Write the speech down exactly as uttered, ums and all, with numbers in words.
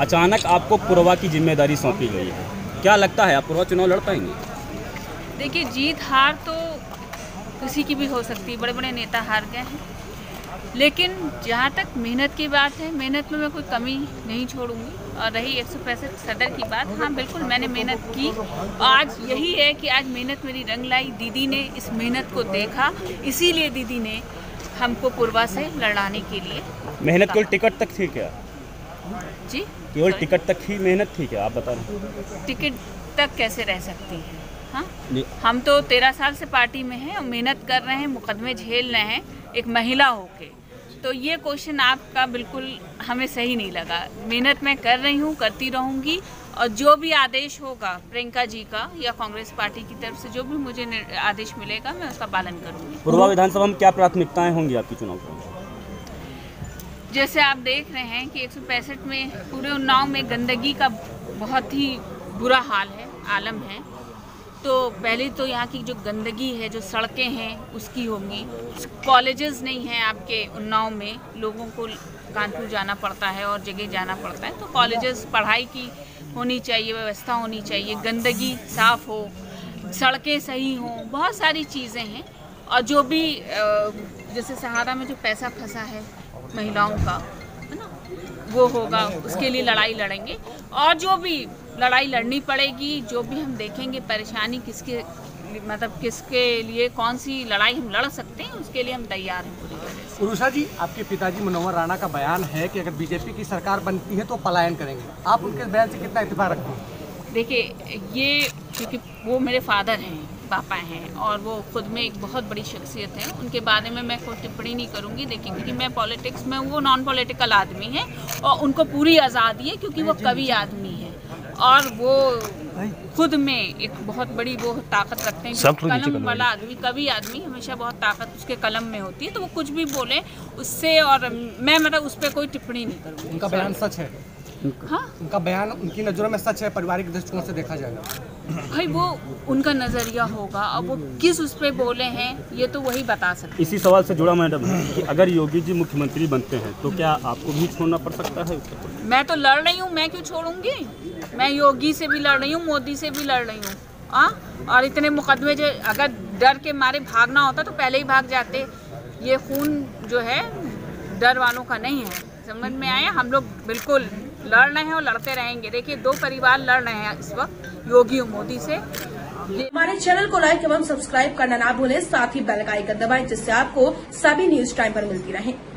अचानक आपको पुरवा की जिम्मेदारी सौंपी गई है, क्या लगता है आप पुरवा चुनाव लड़ पाएंगे? देखिए, जीत हार तो किसी की भी हो सकती है, बड़े बड़े नेता हार गए हैं, लेकिन जहाँ तक मेहनत की बात है, मेहनत में मैं कोई कमी नहीं छोड़ूंगी। और रही एक सौ पैंसठ सदर की बात, हाँ बिल्कुल मैंने मेहनत की। आज यही है कि आज मेहनत मेरी रंग लाई, दीदी ने इस मेहनत को देखा, इसीलिए दीदी ने हमको पुरवा से लड़ाने के लिए। मेहनत केवल टिकट तक थी क्या? जी, केवल टिकट तक ही मेहनत थी क्या, आप बता रहे हैं? टिकट तक कैसे रह सकती है? हाँ, हम तो तेरह साल से पार्टी में हैं और मेहनत कर रहे हैं, मुकदमे झेल रहे हैं एक महिला होके, तो ये क्वेश्चन आपका बिल्कुल हमें सही नहीं लगा। मेहनत मैं कर रही हूँ, करती रहूँगी, और जो भी आदेश होगा प्रियंका जी का या कांग्रेस पार्टी की तरफ से जो भी मुझे आदेश मिलेगा, मैं उसका पालन करूँगी। पुरवा विधानसभा में क्या प्राथमिकताएं होंगी आपकी चुनाव में? जैसे आप देख रहे हैं कि एक सौ पैंसठ में पूरे उन्नाव में गंदगी का बहुत ही बुरा हाल है, आलम है। तो पहले तो यहाँ की जो गंदगी है, जो सड़कें हैं, उसकी होंगी। कॉलेजेस नहीं हैं आपके उन्नाव में, लोगों को कानपुर जाना पड़ता है और जगह जाना पड़ता है, तो कॉलेजेस पढ़ाई की होनी चाहिए, व्यवस्था होनी चाहिए, गंदगी साफ़ हो, सड़कें सही हों, बहुत सारी चीज़ें हैं। और जो भी जैसे सहारा में जो पैसा फंसा है महिलाओं का, है ना, वो होगा, उसके लिए लड़ाई लड़ेंगे। और जो भी लड़ाई लड़नी पड़ेगी, जो भी हम देखेंगे परेशानी किसके मतलब किसके लिए कौन सी लड़ाई हम लड़ सकते हैं, उसके लिए हम तैयार हैं पूरी तरह से। उरुषा जी, आपके पिताजी मनोहर राणा का बयान है कि अगर बीजेपी की सरकार बनती है तो पलायन करेंगे, आप उनके बयान से कितना इत्तेफाक रखते हैं? देखिए, ये क्योंकि वो मेरे फादर हैं, पापा हैं, और वो खुद में एक बहुत बड़ी शख्सियत है, उनके बारे में मैं कोई टिप्पणी नहीं करूंगी। देखिए, क्योंकि मैं पॉलिटिक्स में, वो नॉन पॉलिटिकल आदमी है और उनको पूरी आज़ादी है, क्योंकि वो कवि आदमी है और वो खुद में एक बहुत बड़ी वो ताकत रखते हैं। कलम वाला आदमी, कवि आदमी, हमेशा बहुत ताकत उसके कलम में होती है, तो वो कुछ भी बोले उससे, और मैं मतलब उस पर कोई टिप्पणी नहीं करूँगी। उनका बयान सच है? हाँ, उनका बयान उनकी नज़रों में सच है, पारिवारिक दृष्टिकोण से देखा जाएगा? भाई वो उनका नज़रिया होगा, अब वो किस उस पे बोले हैं ये तो वही बता सकते। इसी सवाल से जुड़ा मैडम कि अगर योगी जी मुख्यमंत्री बनते हैं तो क्या आपको भी छोड़ना पड़ सकता है? मैं तो लड़ रही हूँ, मैं क्यों छोड़ूंगी? मैं योगी से भी लड़ रही हूँ, मोदी से भी लड़ रही हूँ। हाँ, और इतने मुकदमे, जो अगर डर के मारे भागना होता तो पहले ही भाग जाते। ये खून जो है डर वालों का नहीं है, समझ में आया? हम लोग बिल्कुल लड़ रहे हैं और लड़ते रहेंगे। देखिए, दो परिवार लड़ रहे हैं इस वक्त, योगी और मोदी से। हमारे चैनल को लाइक एवं सब्सक्राइब करना ना भूलें, साथ ही बेल का आइकन दबाएं, जिससे आपको सभी न्यूज टाइम पर मिलती रहे।